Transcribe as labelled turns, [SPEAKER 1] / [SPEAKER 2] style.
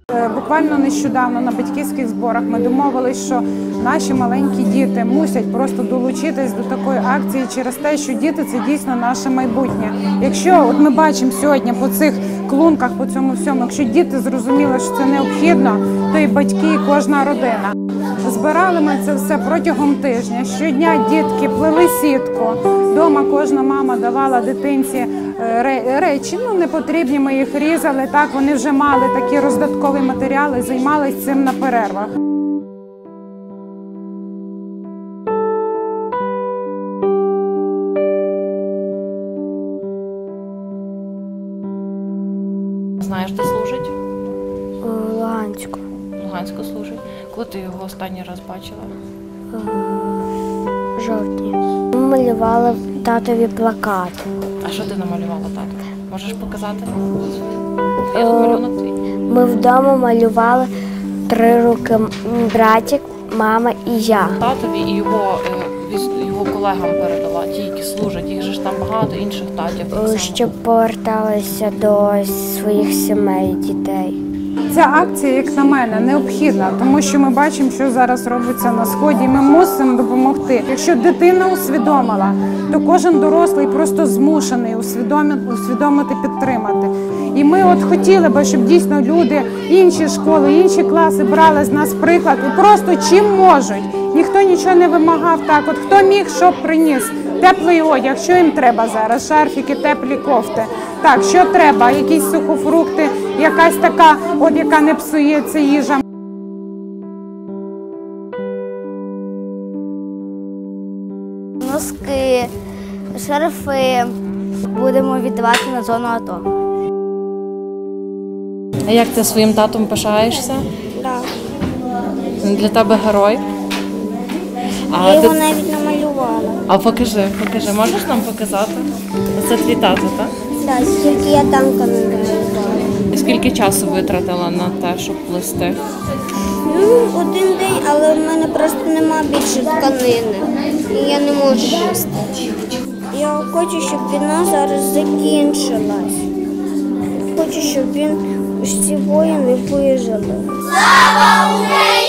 [SPEAKER 1] Буквально нещодавно на батьківських зборах ми домовились, що наші маленькі діти мусять просто долучитись до такої акції через те, що діти – це дійсно наше майбутнє. Якщо ми бачимо сьогодні по цих клунках, по цьому всьому, якщо діти зрозуміли, що це необхідно, то і батьки, і кожна родина. Збирали ми це все протягом тижня. Щодня дітки плели сітку. Дома кожна мама давала дитинці речі, непотрібні, ми їх різали. Так, вони вже мали такі роздаткові матеріали, займалися цим на перервах.
[SPEAKER 2] Знаєш, де служить?
[SPEAKER 3] Луганську.
[SPEAKER 2] Луганську служить. Коли ти його останній раз бачила?
[SPEAKER 3] В жовтні. Ми малювали татові плакат.
[SPEAKER 2] А що ти намалювала, тато? Можеш показати? Малюнок твій.
[SPEAKER 3] Ми вдома малювали 3 роки братик, мама і я.
[SPEAKER 2] Татові і його колегам передала, ті, які служать, їх же ж там багато інших татів.
[SPEAKER 3] Щоб поверталися до своїх сімей, дітей.
[SPEAKER 1] Ця акція, як на мене, необхідна, тому що ми бачимо, що зараз робиться на Сході, і ми мусимо допомогти. Якщо дитина усвідомила, то кожен дорослий просто змушений усвідомити, підтримати. І ми от хотіли би, щоб дійсно люди, інші школи, інші класи брали з нас приклад і просто чим можуть. Ніхто нічого не вимагав так, от хто міг, що приніс. Теплий одяг, що їм треба зараз, шарфіки, теплі кофти. Так, що треба, якісь сухофрукти, якась така, от яка не псується їжа.
[SPEAKER 3] Носки, шарфи будемо віддавати на зону АТО.
[SPEAKER 2] А як ти своїм татом пишаєшся?
[SPEAKER 3] Так.
[SPEAKER 2] Він для тебе герой?
[SPEAKER 3] Я його навіть намалювала.
[SPEAKER 2] А покажи, можеш нам показати? Це твій тато, так?
[SPEAKER 3] Так, скільки я танка намалювала.
[SPEAKER 2] І скільки часу витратила на те, щоб плести?
[SPEAKER 3] Один день, але в мене просто нема більше тканини. І я не можу плести. Я хочу, щоб війна зараз закінчилась. Хочу, щоб всі воїни вижили. Слава Україні!